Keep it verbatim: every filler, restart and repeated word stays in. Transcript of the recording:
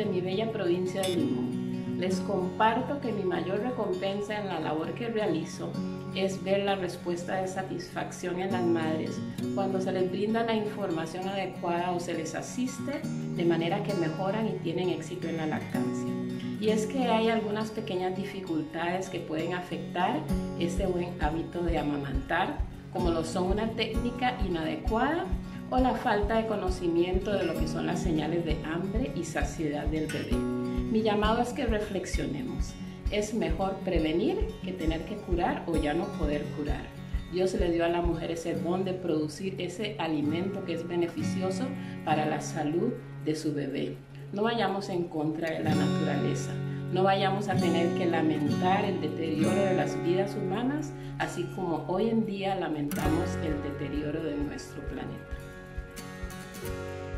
de mi bella provincia de Limón. Les comparto que mi mayor recompensa en la labor que realizo es ver la respuesta de satisfacción en las madres cuando se les brinda la información adecuada o se les asiste de manera que mejoran y tienen éxito en la lactancia. Y es que hay algunas pequeñas dificultades que pueden afectar este buen hábito de amamantar, como lo son una técnica inadecuada o la falta de conocimiento de lo que son las señales de hambre y saciedad del bebé. Mi llamado es que reflexionemos. Es mejor prevenir que tener que curar o ya no poder curar. Dios le dio a la mujer ese don de producir ese alimento que es beneficioso para la salud de su bebé. No vayamos en contra de la naturaleza. No vayamos a tener que lamentar el deterioro de las vidas humanas, así como hoy en día lamentamos el deterioro de nuestro planeta.